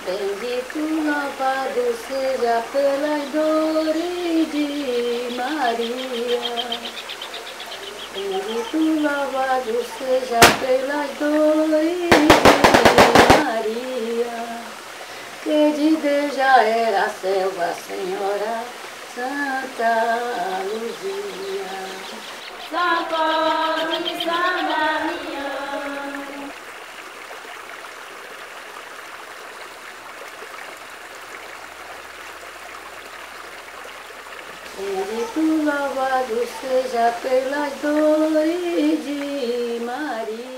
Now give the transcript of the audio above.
Bendito, louvado seja pelas dores de Maria. Bendito, louvado seja pelas dores de Maria, que de Deus já era a selva, Senhora Santa Luzia. Socorre, São Damião. Bendito, louvado seja pelas dores de Maria.